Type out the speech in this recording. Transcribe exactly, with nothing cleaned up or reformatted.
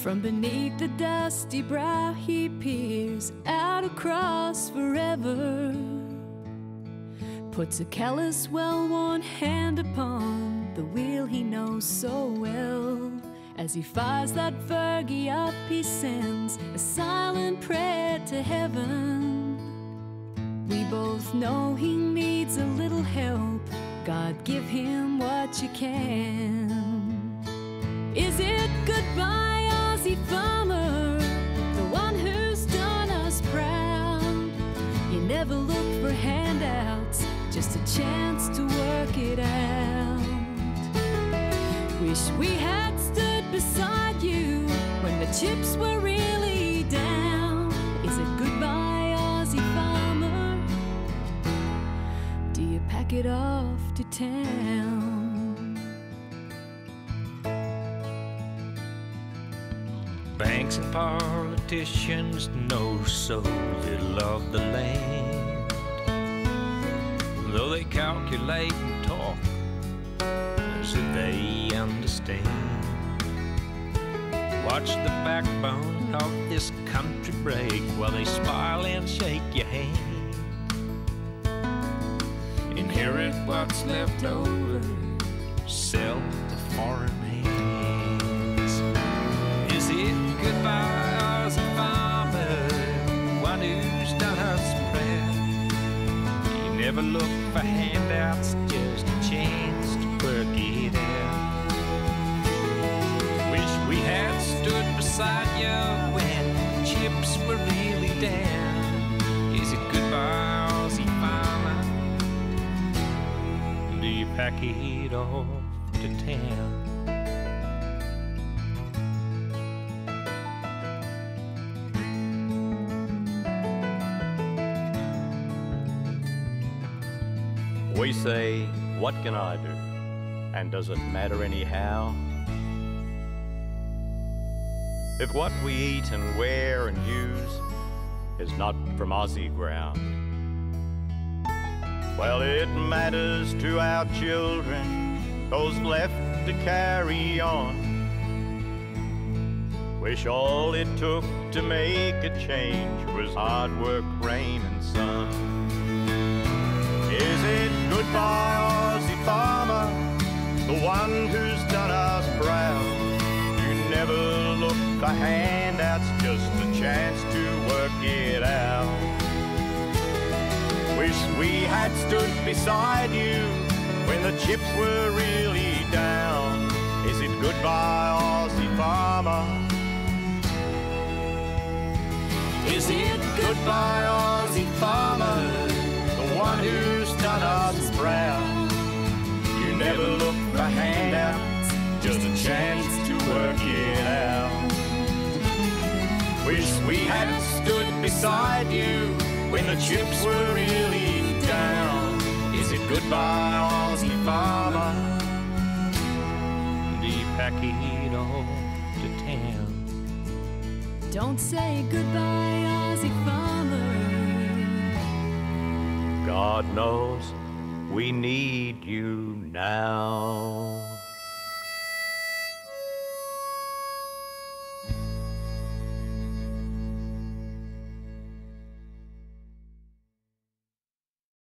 From beneath the dusty brow he peers out across forever, puts a callous, well-worn hand upon the wheel he knows so well. As he fires that Fergie up, he sends a silent prayer to heaven. We both know he needs a little help. God, give him what you can. Is it goodbye, Aussie farmer, the one who's done us proud? You never looked for handouts, just a chance to work it out. Wish we had stood beside you when the chips were really down. Is it goodbye, Aussie farmer? Do you pack it off to town? Banks and politicians know so little of the land, though they calculate and talk as if they understand. Watch the backbone of this country break while they smile and shake your hand. Inherit what's left over, sell to foreign hands. Is it goodbye, Aussie farmer, one who's done us proud? You never look for handouts, just a chance to work it out. Wish we had stood beside you when chips were really down. Is it goodbye, Aussie farmer? Do you pack it off to town? We say, what can I do? And does it matter anyhow? If what we eat and wear and use is not from Aussie ground, well, it matters to our children, those left to carry on. Wish all it took to make a change was hard work, rain and sun. Is it goodbye, Aussie farmer, the one who's done us proud? You never look for handouts, just a chance to work it out. Wish we had stood beside you when the chips were really down. Is it goodbye, Aussie farmer? Is it goodbye, Aussie farmer, the one who's done us proud? You never look for handouts, just a chance to work it out. Wish we had stood beside you when the chips were really down. Is it goodbye, Aussie farmer? Do you pack it off to town? Don't say goodbye, Aussie farmer. God knows we need you now.